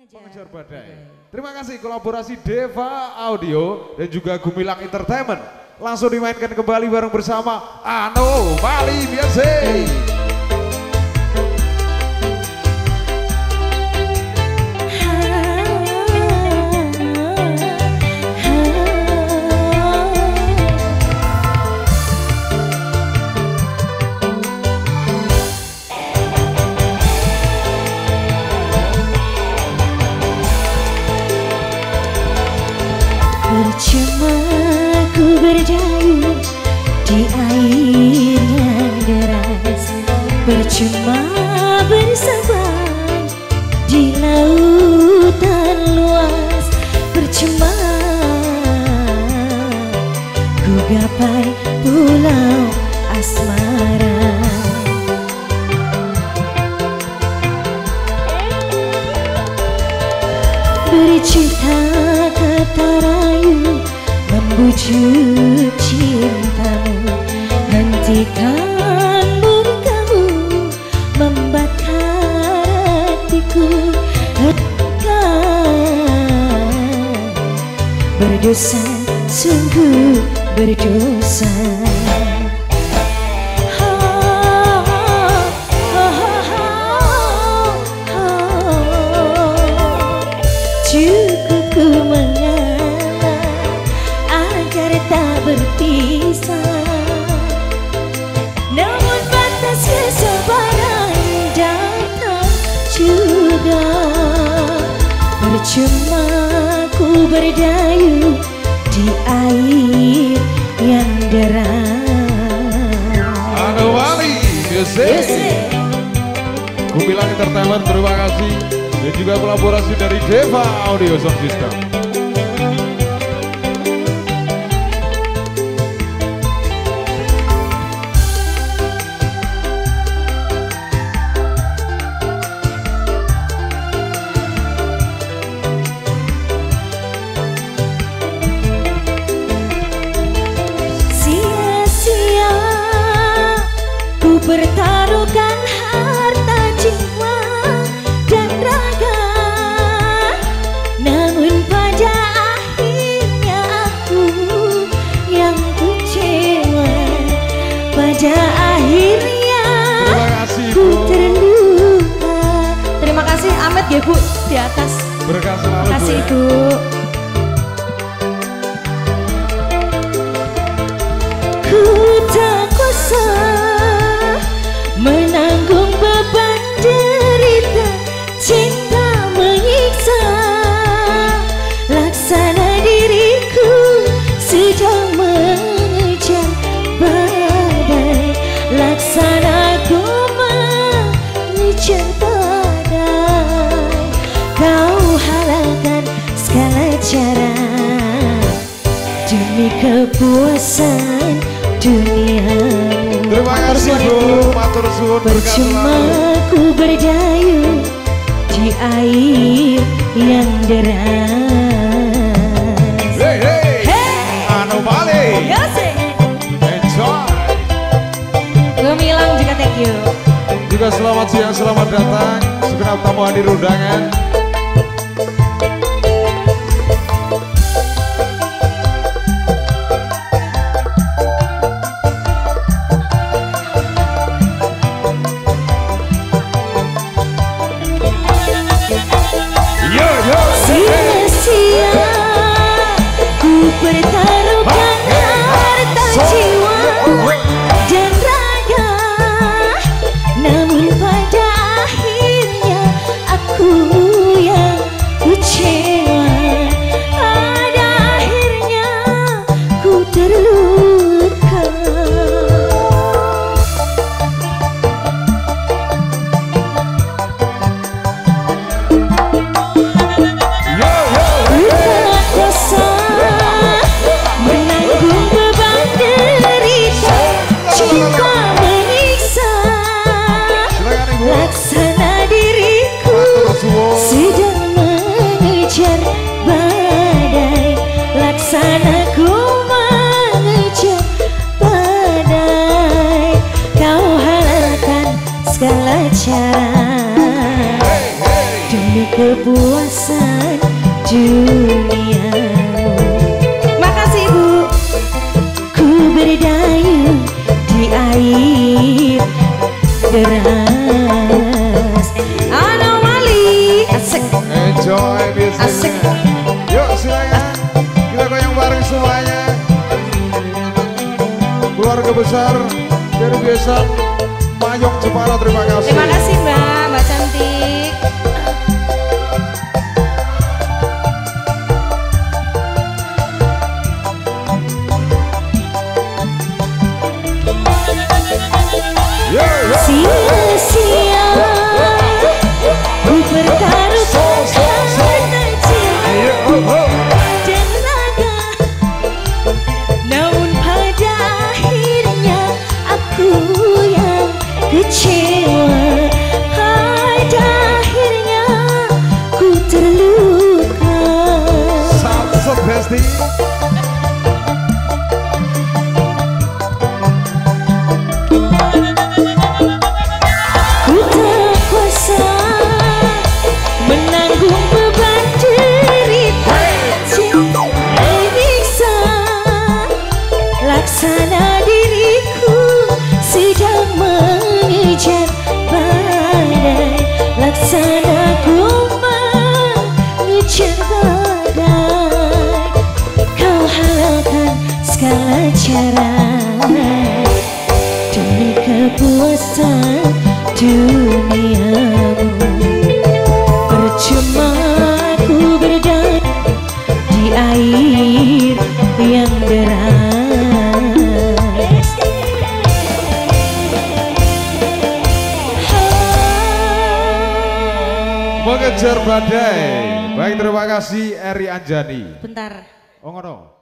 Mengejar Badai. Terima kasih kolaborasi Deva Audio dan juga Gumilang Entertainment. Langsung dimainkan kembali bareng bersama Anomali biasa. Percuma ku berdayung di air yang deras, percuma bersabar di lautan luas, percuma ku gapai pulau asmara. Bercinta kata rayu membujuk cintamu, hentikan murkamu membakar hatiku. Berdosa, sungguh berdosa. Cukup ku mengalah agar tak berpisah, namun batas kesabaran datang juga. Percuma ku berdayung di air yang deras. Anomali biasa. Gumilang Entertainment, terima kasih. Dan juga kolaborasi dari Deva Audio Sound System. Sia-sia ku pertaruhkan harta jiwa dan raga, namun pada akhirnya aku yang kecewa. Pada akhirnya ku terluka. Terima kasih Ahmed ya Bu di atas. Berkah selalu. Terima kasih Bu, ya. Bu. Ku tak kuasa menanggung beban derita cinta menyiksa. Laksana diriku sedang mengejar badai, laksana ku mengejar badai. Kau halalkan segala cara demi kepuasan dunia. Terima kasih Bu, matur suwun. Percuma ku berdayung di air yang deras. Hey, hey, hey. Anomali. Enjoy. Gumilang juga thank you. Juga selamat siang, selamat datang segenap tamu hadir undangan. Sia-sia ku pertaruhkan harta jiwa dan raga, namun pada akhirnya aku kepuasan duniamu. Makasih Ibu. Ku berdayung di air deras. Anomali. Asik. Enjoy musicnya. Asik. Yuk silakan kita goyang bareng semuanya. Keluarga besar dari desa Mayong Jepara, terima kasih. Terima kasih Mbak cantik. Sia-sia ku pertaruhkan harta jiwa dan raga, namun pada akhirnya aku yang kecewa. Pada akhirnya ku terluka. Satu besti. Ku tak kuasa menanggung beban derita cinta menyiksa. Laksana diriku sedang mengejar badai. Laksana ku mengejar badai. Kau halalkan segala cara demi kepuasan duniamu. Percuma ku berdayung di air yang deras. Mengejar badai. Baik, terima kasih Eri Anjani. Bentar. Oh ngono.